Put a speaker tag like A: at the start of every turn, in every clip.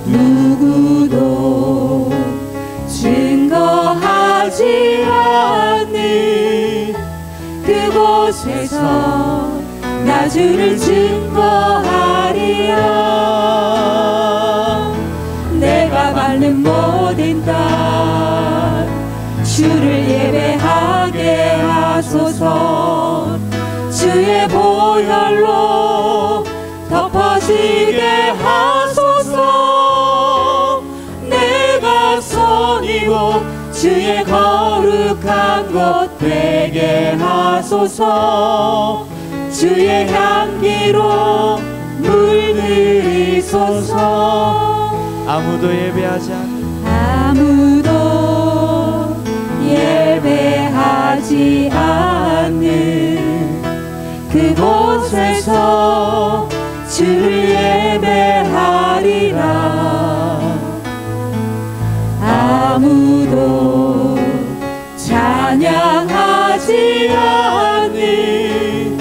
A: 누구도 증거하지 않는 그곳에서 나 주를 증거하리라. 내가 밟는 모든 땅 주를 예배하게 하소서. 주의 보혈로 덮어지게 하소서. 내가 선이고 주의 거룩한 것 되게 하소서. 주의 향기로 물들이소서.
B: 아무도 예배하지 않는
A: 아무도 예배하지 않는 그곳에서 주를 예배하리라. 아무도 찬양하지 않는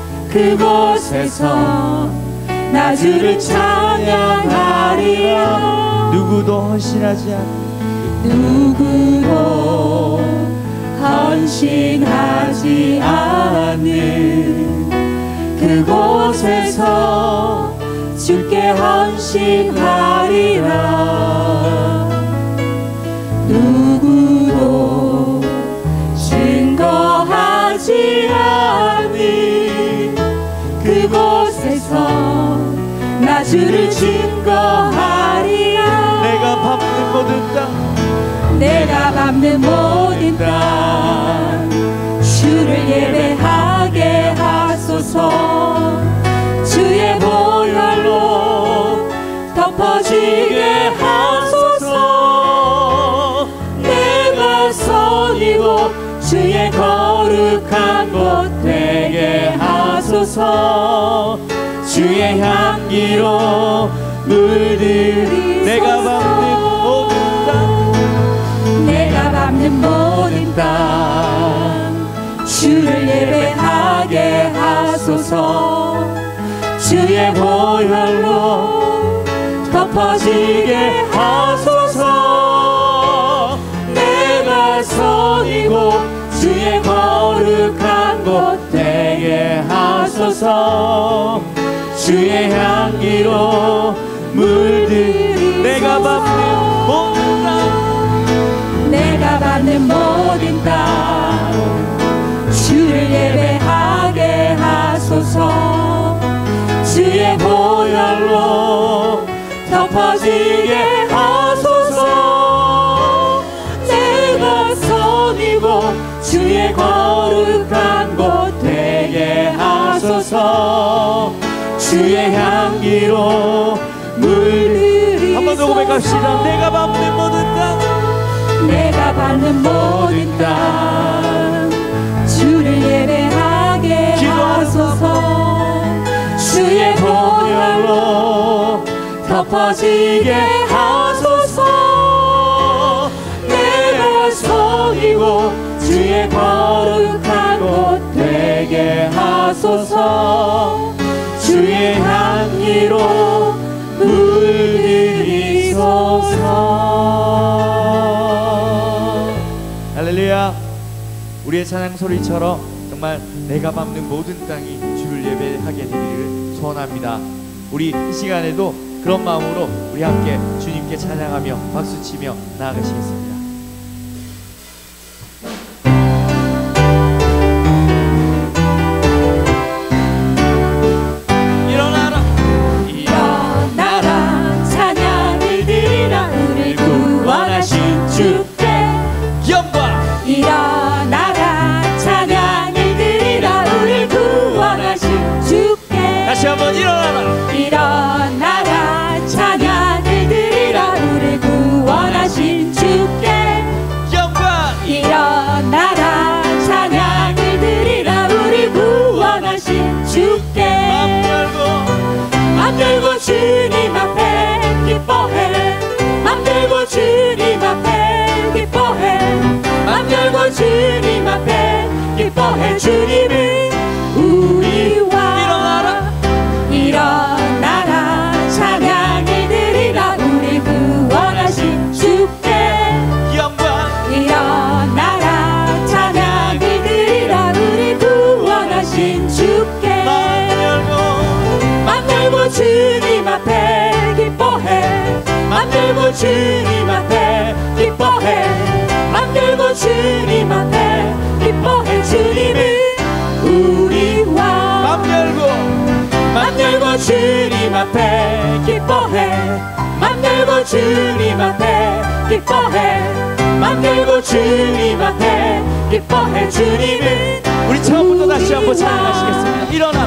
A: 그곳에서 나 주를 찬양하리라.
B: 누구도 헌신하지 않는
A: 누구도 헌신하지 않는 그곳에서 주께 헌신하리라. 누구도 증거하지 않는 그곳에서 나 주를 증거하리라.
B: 내가 밟는 모든 땅
A: 내가 밟는 모든 땅 주를 예배하게 하소서. 주의 보혈로 덮어지게 하소서. 내가 선이고 주의 거룩한 곳 되게 하소서. 주의 향기로 물들이소서.
B: 내가 밟는 모든 땅
A: 내가 밟는 모든 땅 주를 예배하게 하소서. 주의 보혈로 덮어지게 하소서. 내가 선이고 주의 거룩한 곳 되게 하소서. 주의 향기로 물들이소서.
B: 내가 밟는 모든 땅
A: 내가 밟는 모든 땅 주를 예배하게 하소서. 주의 보혈로 덮어지게 하소서. 내가 선이고 주의 거룩한 곳 되게 하소서. 주의 향기로 물들이소서.
B: 한 번 더 고백합시다. 내가 밟는 모든 땅
A: 내가 밟는 모든 땅 주를 예배하게 하소서. 주의 보혈로 덮어지게 하소서. 내가 선이고 주의 거룩한 곳 되게 하소서. 주의 향기로 물들이소서.
B: 할렐루야. 우리의 찬양 소리처럼 정말 내가 밟는 모든 땅이 주를 예배하게 되기를 소원합니다. 우리 이 시간에도 그런 마음으로 우리 함께 주님께 찬양하며 박수치며 나아가시겠습니다.
A: 일어나라 찬양을 드리라. 우릴 구원하신 주께.
B: 다시 한번 일어나라.
A: 일어나라 찬양을 드리라. 우릴 구원하신 주께.
B: 영광.
A: 일어나라 찬양을 드리라. 우릴 구원하신 주께. 맘 열고 주님 앞에 기뻐해. 맘 열고 주님 앞에 기뻐해. 맘 열고 주님 앞에 기뻐해. 주님은 우리와. 일어나라 찬양을 드리라. 우리 주님 앞에 기뻐해 맘 열고 주님 앞에 기뻐해 주님은 우리와
B: 맘 열고
A: 주님 앞에 기뻐해 맘 열고 주님 앞에 기뻐해 맘 열고 주님 앞에 기뻐해 주님은
B: 우리 처음부터 다시 한번 찬양하시겠습니다.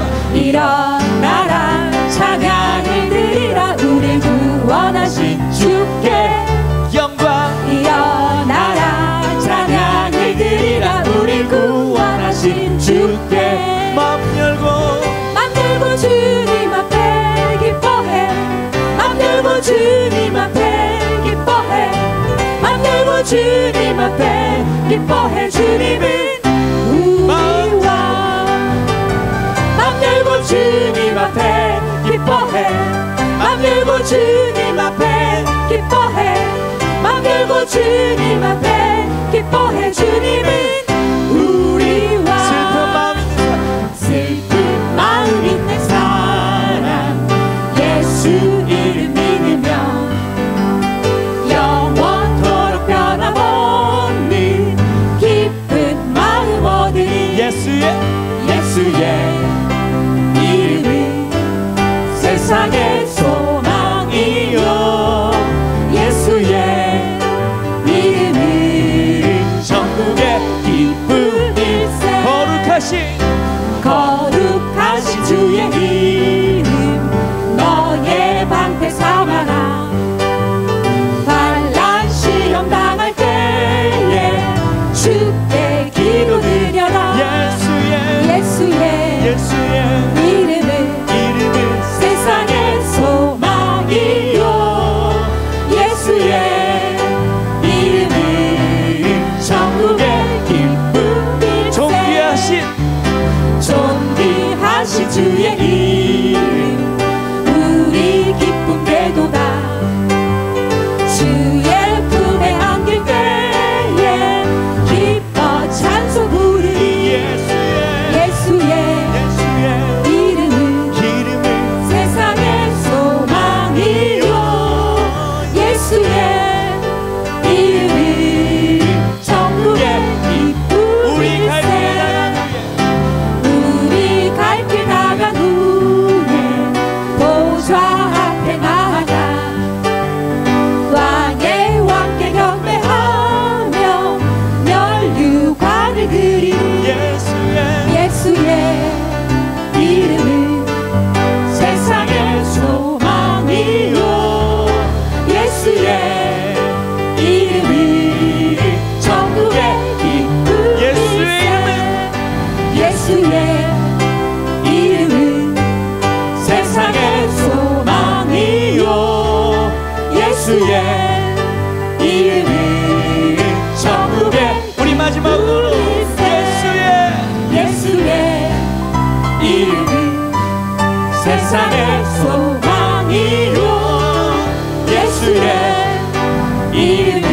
A: 일어나라 찬양을 드리라 우리 구원하신 주께
B: 영광.
A: 일어나라 찬양을 드리라 우리 구원하신 주께
B: 맘 열고
A: 주님 앞에 기뻐해 맘 열고 주님 앞에 기뻐해 맘 열고 주님 앞에 기뻐해 주님은 우리와 맘 열고 주님 앞에 기뻐해 맘 열고 주님 앞에 기뻐해 맘 열고 주님 앞에 기뻐해 주님은 우리와 슬픈 마음 있는 사람 예수 이름 믿으면 영원토록 변함없는 기쁜 마음 얻으리 예수의 이름은 세상의 소망이요 예수의 이름은 천국의 기쁜 일세 거룩하신 주의 이름 너의 방패 삼아라 환난 시험 당할 때에 주께 기도드려라 예수의 이름은 세상의 소망이요 예수의 이름은 천국의 기쁨 일세 존귀하신 주의 이름 우리 기쁨 되도다 주의 품에 안길 때에 기뻐 찬송 부르리 예수의 이름은 세상의 소망이요 예수의 이름은 천국의 기쁨 일세 우리 갈 길 나간 후에 보좌 앞에 나아가 왕의 왕께 경배하며 면류관을 드리리 예수의 이름은 세상의 소망이요 예수의 이름은 천국의 기쁨 예수의 이름은 세상의 소망이요 예수의 이름은 천국의
B: 우리 마지막으로
A: 예수의 이름은 세상의 소망이요 예수의 이름은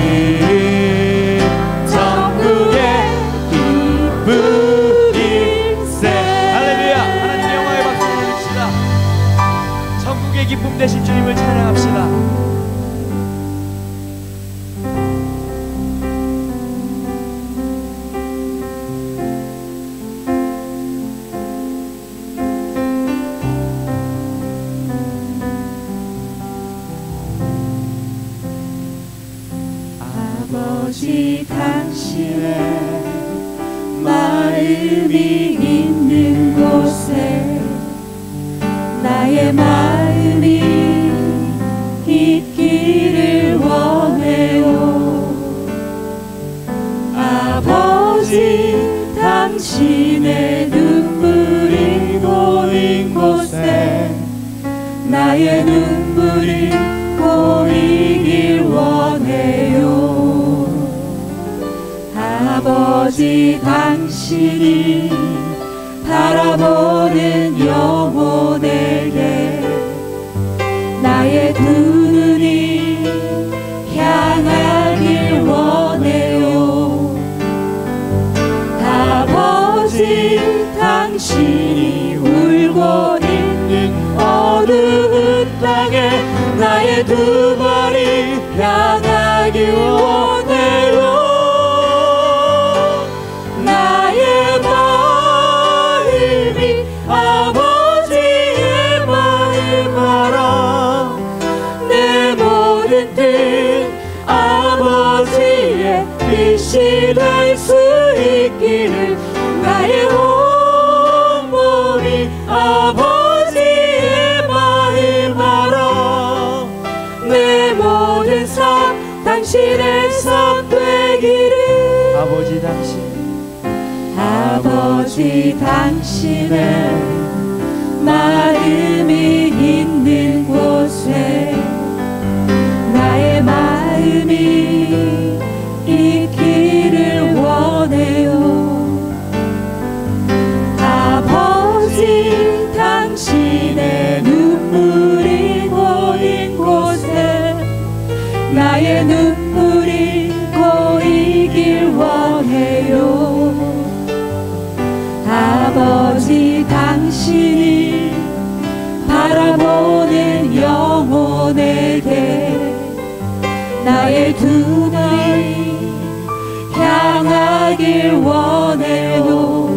A: 천국의 기쁨 일세
B: 할렐루야. 하나님 영광의 박수 올립시다. 천국의 기쁨 되신 주님을 찬양합시다.
A: 아버지 당신의 마음이 있는 곳에 나의 마음이 있기를 원해요 아버지 당신의 눈물이 고인 곳에 나의 눈물이 고이길 원해요 아버지 당신이 바라보는 영혼에게 나의 두 눈이 향하길 원해요 아버지 당신이 울고 있는 어두운 땅에 나의 두 발이 향하길 원해요. 나의 마음이 아버지의 마음 알아. 내 모든 뜻 아버지의 뜻이 될 수 있기를. 나의 온 몸이 아버지의 마음 알아. 내 모든 삶 당신의 삶 되기를. 아버지 당신의 마음이 있는 곳에 나의 마음이 있기를 원해요. 아버지 당신의 눈물이 고인 곳에 나의 눈물이 고이길 원해요. 아버지 당신이 바라보는 영혼에게 나의 두 눈이 향하길 원해요.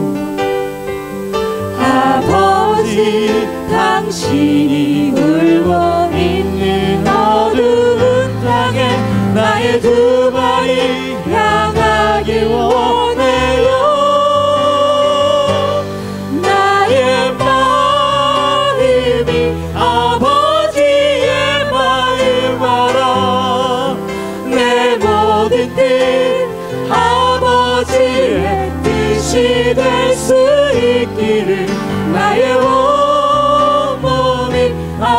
A: 아버지 당신이 울고 있는 어두운 땅에 나의 두 발이 향하길 원해요. 나의 마음이 아버지의 마음 알아. 내 모든 뜻 아버지의 뜻이 될 수 있기를. 나의 온몸이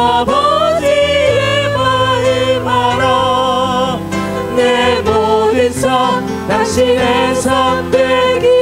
A: 아버지의 마음 알아. 내 모든 삶 당신의 삶 되기.